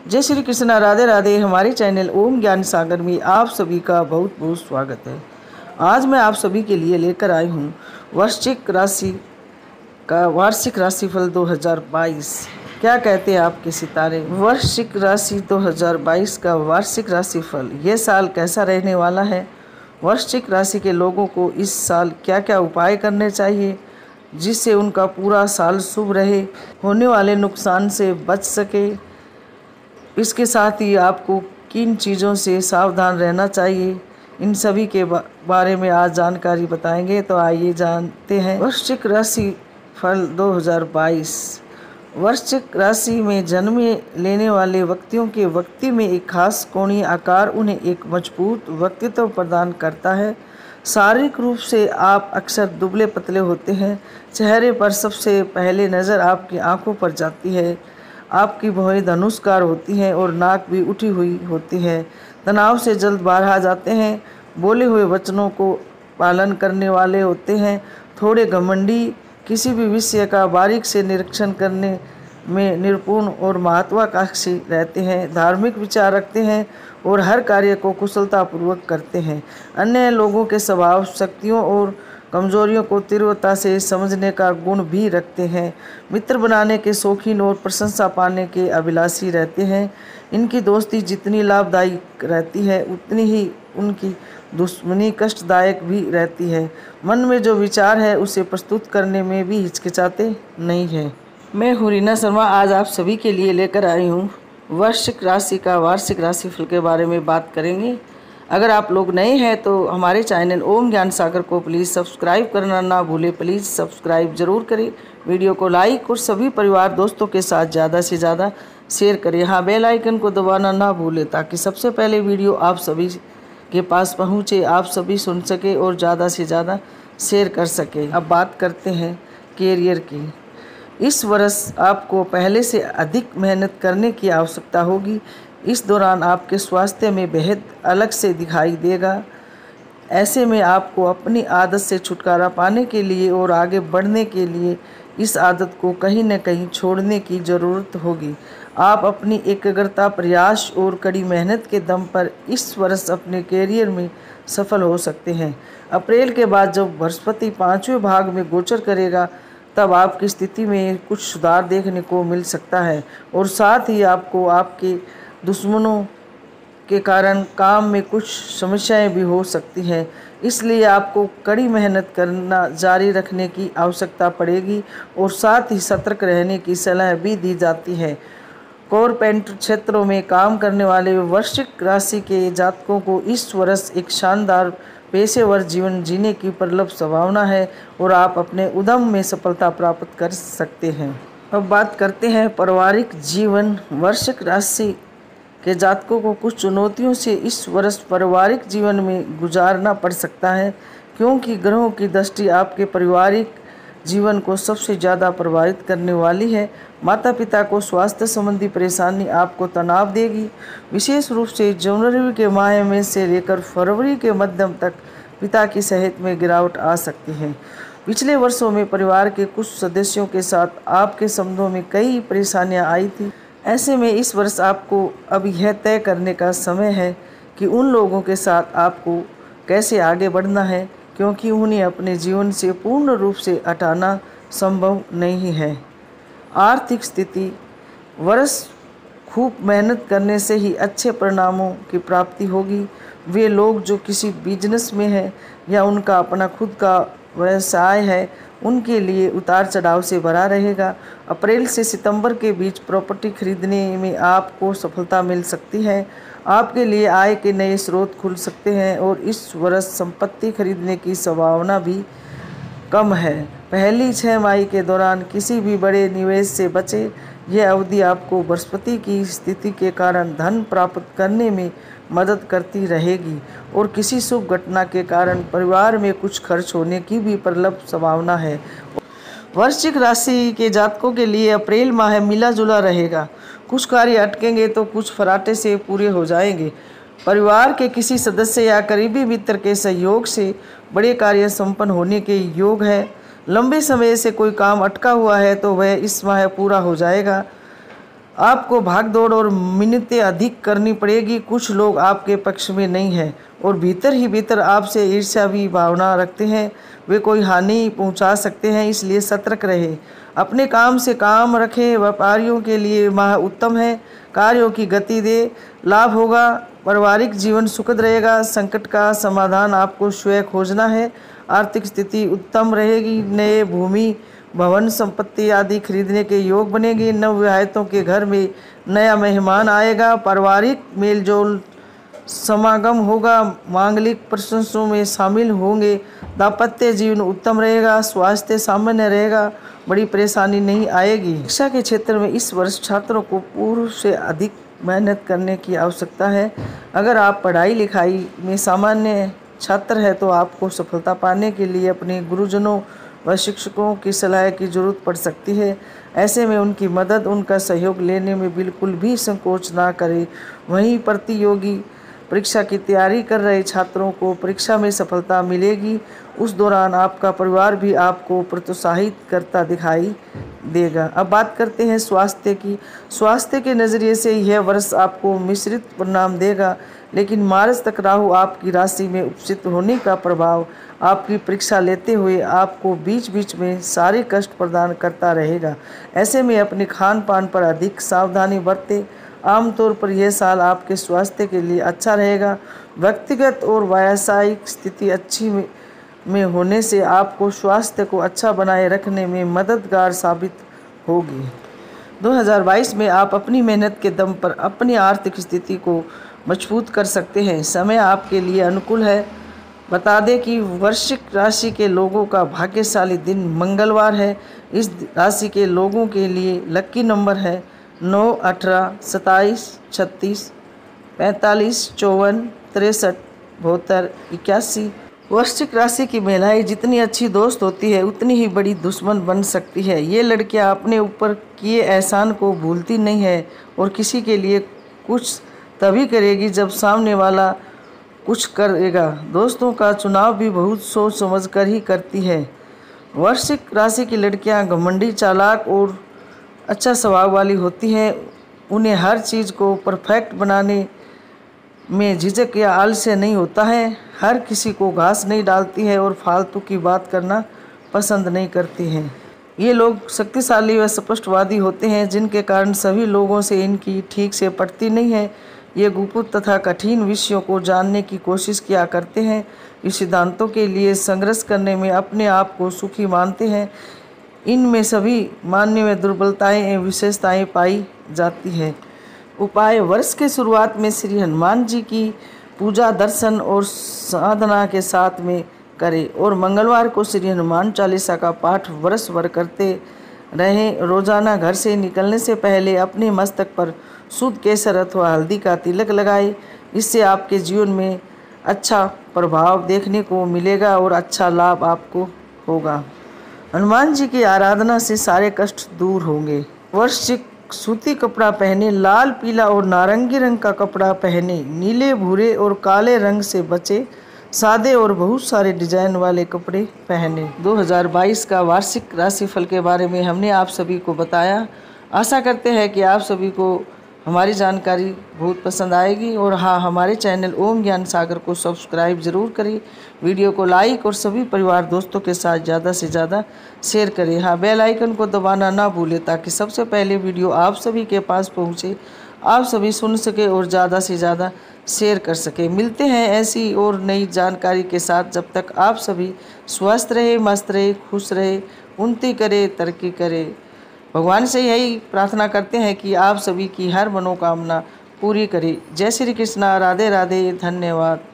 जय श्री कृष्ण, राधे राधे। हमारे चैनल ओम ज्ञान सागर में आप सभी का बहुत बहुत स्वागत है। आज मैं आप सभी के लिए लेकर आई हूँ वृश्चिक राशि का वार्षिक राशिफल 2022। क्या कहते हैं आपके सितारे? वृश्चिक राशि 2022 का वार्षिक राशिफल। यह साल कैसा रहने वाला है? वृश्चिक राशि के लोगों को इस साल क्या क्या उपाय करने चाहिए जिससे उनका पूरा साल शुभ रहे, होने वाले नुकसान से बच सके। इसके साथ ही आपको किन चीज़ों से सावधान रहना चाहिए, इन सभी के बारे में आज जानकारी बताएंगे। तो आइए जानते हैं वृश्चिक राशि फल 2022। वृश्चिक राशि में जन्म लेने वाले व्यक्तियों के व्यक्ति में एक खास कोणीय आकार उन्हें एक मजबूत व्यक्तित्व प्रदान करता है। शारीरिक रूप से आप अक्सर दुबले पतले होते हैं। चेहरे पर सबसे पहले नज़र आपकी आंखों पर जाती है। आपकी भौहें धनुषकार होती हैं और नाक भी उठी हुई होती है। तनाव से जल्द बाहर आ जाते हैं। बोले हुए वचनों को पालन करने वाले होते हैं। थोड़े घमंडी, किसी भी विषय का बारीक से निरीक्षण करने में निपुण और महत्वाकांक्षी रहते हैं। धार्मिक विचार रखते हैं और हर कार्य को कुशलतापूर्वक करते हैं। अन्य लोगों के स्वभाव, शक्तियों और कमजोरियों को तीव्रता से समझने का गुण भी रखते हैं। मित्र बनाने के शौकीन और प्रशंसा पाने के अभिलाषी रहते हैं। इनकी दोस्ती जितनी लाभदायक रहती है उतनी ही उनकी दुश्मनी कष्टदायक भी रहती है। मन में जो विचार है उसे प्रस्तुत करने में भी हिचकिचाते नहीं हैं। मैं हूँ रीना शर्मा। आज आप सभी के लिए लेकर आई हूँ वृश्चिक राशि का वार्षिक राशिफल के बारे में बात करेंगे। अगर आप लोग नए हैं तो हमारे चैनल ओम ज्ञान सागर को प्लीज़ सब्सक्राइब करना ना भूलें। प्लीज़ सब्सक्राइब ज़रूर करें। वीडियो को लाइक और सभी परिवार दोस्तों के साथ ज़्यादा से ज़्यादा शेयर करें। हाँ, बेल आइकन को दबाना ना भूलें ताकि सबसे पहले वीडियो आप सभी के पास पहुँचे, आप सभी सुन सके और ज़्यादा से ज़्यादा शेयर कर सके। अब बात करते हैं कैरियर की। इस वर्ष आपको पहले से अधिक मेहनत करने की आवश्यकता होगी। इस दौरान आपके स्वास्थ्य में बेहद अलग से दिखाई देगा। ऐसे में आपको अपनी आदत से छुटकारा पाने के लिए और आगे बढ़ने के लिए इस आदत को कहीं न कहीं छोड़ने की ज़रूरत होगी। आप अपनी एकाग्रता, प्रयास और कड़ी मेहनत के दम पर इस वर्ष अपने कैरियर में सफल हो सकते हैं। अप्रैल के बाद जब बृहस्पति 5वें भाग में गोचर करेगा तब आपकी स्थिति में कुछ सुधार देखने को मिल सकता है और साथ ही आपको आपके दुश्मनों के कारण काम में कुछ समस्याएं भी हो सकती हैं। इसलिए आपको कड़ी मेहनत करना जारी रखने की आवश्यकता पड़ेगी और साथ ही सतर्क रहने की सलाह भी दी जाती है। कॉरपोरेट क्षेत्रों में काम करने वाले वृश्चिक राशि के जातकों को इस वर्ष एक शानदार पेशेवर जीवन जीने की प्रबल संभावना है और आप अपने उद्यम में सफलता प्राप्त कर सकते हैं। अब बात करते हैं पारिवारिक जीवन। वृश्चिक राशि के जातकों को कुछ चुनौतियों से इस वर्ष पारिवारिक जीवन में गुजारना पड़ सकता है, क्योंकि ग्रहों की दृष्टि आपके पारिवारिक जीवन को सबसे ज़्यादा प्रभावित करने वाली है। माता पिता को स्वास्थ्य संबंधी परेशानी आपको तनाव देगी। विशेष रूप से जनवरी के माह में से लेकर फरवरी के मध्यम तक पिता की सेहत में गिरावट आ सकती है। पिछले वर्षों में परिवार के कुछ सदस्यों के साथ आपके संबंधों में कई परेशानियां आई थी। ऐसे में इस वर्ष आपको अब यह तय करने का समय है कि उन लोगों के साथ आपको कैसे आगे बढ़ना है, क्योंकि उन्हें अपने जीवन से पूर्ण रूप से हटाना संभव नहीं है। आर्थिक स्थिति। वर्ष खूब मेहनत करने से ही अच्छे परिणामों की प्राप्ति होगी। वे लोग जो किसी बिजनेस में हैं या उनका अपना खुद का व्यवसाय है, उनके लिए उतार चढ़ाव से भरा रहेगा। अप्रैल से सितंबर के बीच प्रॉपर्टी खरीदने में आपको सफलता मिल सकती है। आपके लिए आय के नए स्रोत खुल सकते हैं और इस वर्ष संपत्ति खरीदने की संभावना भी कम है। पहली 6 माह के दौरान किसी भी बड़े निवेश से बचें। यह अवधि आपको बृहस्पति की स्थिति के कारण धन प्राप्त करने में मदद करती रहेगी और किसी शुभ घटना के कारण परिवार में कुछ खर्च होने की भी प्रबल संभावना है। वृश्चिक राशि के जातकों के लिए अप्रैल माह मिला जुला रहेगा। कुछ कार्य अटकेंगे तो कुछ फराटे से पूरे हो जाएंगे। परिवार के किसी सदस्य या करीबी मित्र के सहयोग से बड़े कार्य संपन्न होने के योग है। लंबे समय से कोई काम अटका हुआ है तो वह इस माह पूरा हो जाएगा। आपको भागदौड़ और मिन्नतें अधिक करनी पड़ेगी। कुछ लोग आपके पक्ष में नहीं हैं और भीतर ही भीतर आपसे ईर्ष्या भी भावना रखते हैं। वे कोई हानि पहुंचा सकते हैं, इसलिए सतर्क रहे। अपने काम से काम रखें। व्यापारियों के लिए माह उत्तम है। कार्यों की गति दे, लाभ होगा। पारिवारिक जीवन सुखद रहेगा। संकट का समाधान आपको स्वयं खोजना है। आर्थिक स्थिति उत्तम रहेगी। नए भूमि भवन संपत्ति आदि खरीदने के योग बनेंगे। नवविवाहितों के घर में नया मेहमान आएगा। पारिवारिक मेलजोल समागम होगा। मांगलिक प्रशंसों में शामिल होंगे। दाम्पत्य जीवन उत्तम रहेगा। स्वास्थ्य सामान्य रहेगा। बड़ी परेशानी नहीं आएगी। शिक्षा के क्षेत्र में इस वर्ष छात्रों को पूर्व से अधिक मेहनत करने की आवश्यकता है। अगर आप पढ़ाई लिखाई में सामान्य छात्र हैं तो आपको सफलता पाने के लिए अपने गुरुजनों व शिक्षकों की सलाह की जरूरत पड़ सकती है। ऐसे में उनकी मदद, उनका सहयोग लेने में बिल्कुल भी संकोच ना करें। वहीं प्रतियोगी परीक्षा की तैयारी कर रहे छात्रों को परीक्षा में सफलता मिलेगी। उस दौरान आपका परिवार भी आपको प्रोत्साहित करता दिखाई देगा। अब बात करते हैं स्वास्थ्य की। स्वास्थ्य के नज़रिए से यह वर्ष आपको मिश्रित परिणाम देगा, लेकिन मार्च तक राहु आपकी राशि में उपस्थित होने का प्रभाव आपकी परीक्षा लेते हुए आपको बीच बीच में सारे कष्ट प्रदान करता रहेगा। ऐसे में अपने खान पान पर अधिक सावधानी बरतें। आमतौर पर यह साल आपके स्वास्थ्य के लिए अच्छा रहेगा। व्यक्तिगत और व्यावसायिक स्थिति अच्छी में होने से आपको स्वास्थ्य को अच्छा बनाए रखने में मददगार साबित होगी। 2022 में आप अपनी मेहनत के दम पर अपनी आर्थिक स्थिति को मजबूत कर सकते हैं। समय आपके लिए अनुकूल है। बता दें कि वृश्चिक राशि के लोगों का भाग्यशाली दिन मंगलवार है। इस राशि के लोगों के लिए लकी नंबर है 9, 18, 27, 36, 45, 54, 63, 72, 81। वृश्चिक राशि की महिलाएं जितनी अच्छी दोस्त होती है उतनी ही बड़ी दुश्मन बन सकती है। ये लड़कियां अपने ऊपर किए एहसान को भूलती नहीं है और किसी के लिए कुछ तभी करेगी जब सामने वाला कुछ करेगा। दोस्तों का चुनाव भी बहुत सोच समझ कर ही करती है। वृश्चिक राशि की लड़कियां घमंडी, चालाक और अच्छा स्वभाव वाली होती हैं। उन्हें हर चीज़ को परफेक्ट बनाने में झिझक या आलस्य नहीं होता है। हर किसी को घास नहीं डालती है और फालतू की बात करना पसंद नहीं करती हैं। ये लोग शक्तिशाली व स्पष्टवादी होते हैं, जिनके कारण सभी लोगों से इनकी ठीक से पटती नहीं है। ये गुप्त तथा कठिन विषयों को जानने की कोशिश किया करते हैं। इस सिद्धांतों के लिए संघर्ष करने में अपने आप को सुखी मानते हैं। इनमें सभी मानने में दुर्बलताएं एवं विशेषताएं पाई जाती है। उपाय: वर्ष के शुरुआत में श्री हनुमान जी की पूजा, दर्शन और साधना के साथ में करें और मंगलवार को श्री हनुमान चालीसा का पाठ वर्ष भर करते रहें। रोजाना घर से निकलने से पहले अपने मस्तक पर शुद्ध केसर अथवा हल्दी का तिलक लगाएं। इससे आपके जीवन में अच्छा प्रभाव देखने को मिलेगा और अच्छा लाभ आपको होगा। हनुमान जी की आराधना से सारे कष्ट दूर होंगे। वृश्चिक: सूती कपड़ा पहने, लाल, पीला और नारंगी रंग का कपड़ा पहने, नीले, भूरे और काले रंग से बचे, सादे और बहुत सारे डिजाइन वाले कपड़े पहने। 2022 का वार्षिक राशिफल के बारे में हमने आप सभी को बताया। आशा करते हैं कि आप सभी को हमारी जानकारी बहुत पसंद आएगी और हाँ, हमारे चैनल ओम ज्ञान सागर को सब्सक्राइब ज़रूर करें। वीडियो को लाइक और सभी परिवार दोस्तों के साथ ज़्यादा से ज़्यादा शेयर करें। हाँ, बेल आइकन को दबाना ना भूलें ताकि सबसे पहले वीडियो आप सभी के पास पहुँचे, आप सभी सुन सके और ज़्यादा से ज़्यादा शेयर कर सके। मिलते हैं ऐसी और नई जानकारी के साथ। जब तक आप सभी स्वस्थ रहे, मस्त रहे, खुश रहे, उन्नति करे, तरक्की करे। भगवान से यही प्रार्थना करते हैं कि आप सभी की हर मनोकामना पूरी करे। जय श्री कृष्णा। राधे राधे। धन्यवाद।